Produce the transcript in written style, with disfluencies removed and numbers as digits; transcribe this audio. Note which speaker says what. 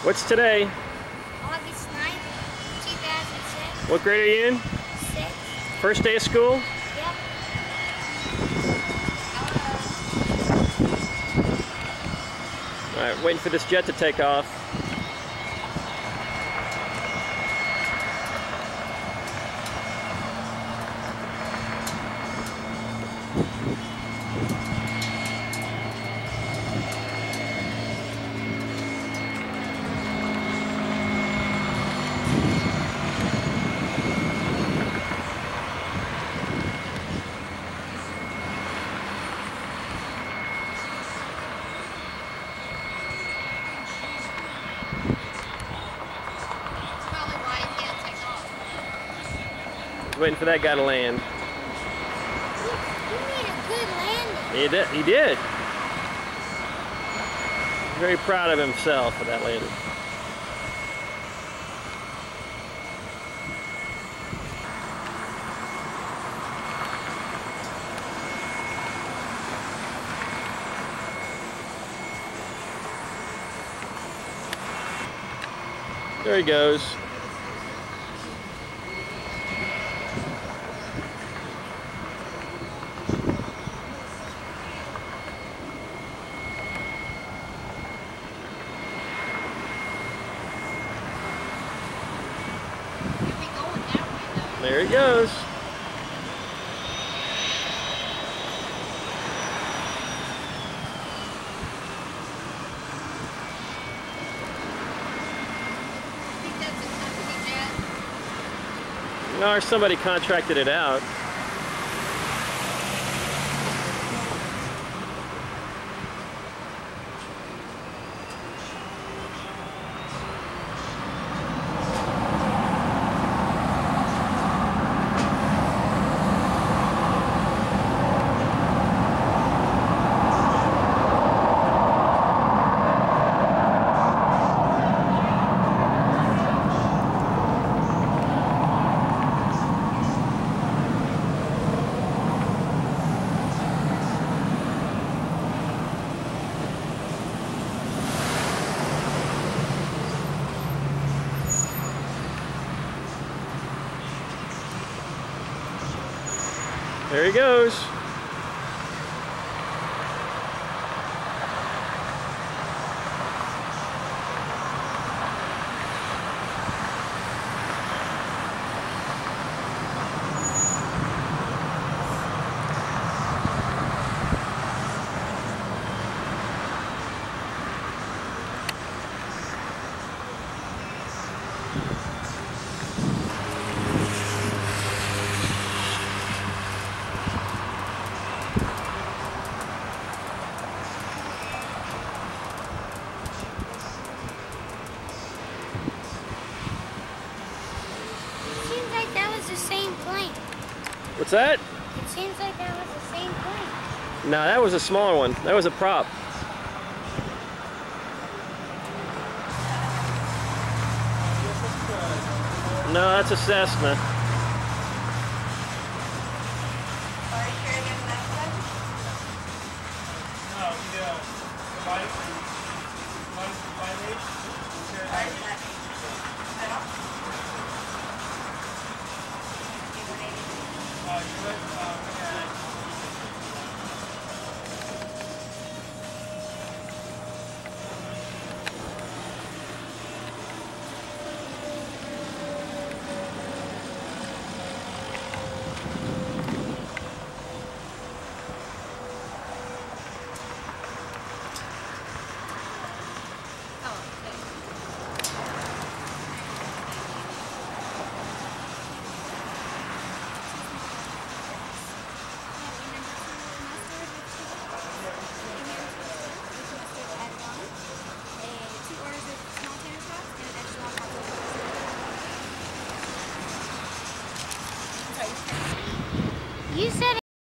Speaker 1: What's today?
Speaker 2: August 9th, 2006.
Speaker 1: What grade are you in?
Speaker 2: 6.
Speaker 1: First day of school?
Speaker 2: Yep.
Speaker 1: Alright, waiting for this jet to take off. Waiting for that guy to land.
Speaker 2: He made a good landing.
Speaker 1: He did. He did. Very proud of himself for that landing. There he goes. There he goes. No, or somebody contracted it out. There he goes.
Speaker 2: The same plane.
Speaker 1: What's that?
Speaker 2: It seems like that was the same plane.
Speaker 1: No, that was a smaller one. That was a prop. No, that's a Cessna.
Speaker 3: Are you sure against that
Speaker 2: You said